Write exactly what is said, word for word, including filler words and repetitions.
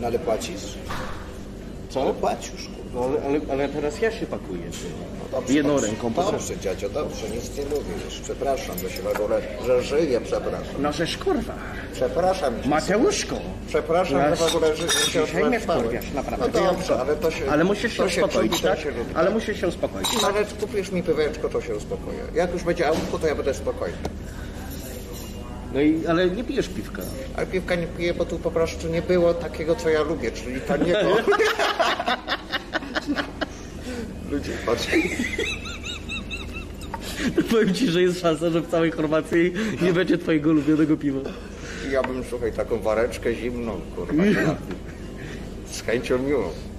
No ale płacisz? Co? Ale płacisz, kurwa. No, ale, ale, ale teraz ja się pakuję. No dobrze, Jedną dobrze, ręką, proszę. Dobrze, dziadzio, dobrze, nic nie mówisz. Przepraszam, że się w ogóle, że żyję, przepraszam. No żeż kurwa. Przepraszam cię. Mateuszko. Przepraszam, Ja że w ogóle że się dzisiaj mnie odwracałem. wkurwiasz, naprawdę. No dobrze, ale to się... Ale musisz się to uspokoić, czubi, to tak? się lubi, Ale tak? musisz się uspokoić. Tak? Nawet kupisz mi piweczko, to się uspokoję. Jak już będzie autko, to ja będę spokojny. No i, ale nie pijesz piwka. Ale piwka nie piję, bo tu po prostu nie było takiego, co ja lubię, czyli taniego. Ludzie, patrz. Powiem ci, że jest szansa, że w całej Chorwacji nie będzie twojego ulubionego piwa. Ja bym, słuchaj, taką wareczkę zimną, kurwa, z chęcią miłą.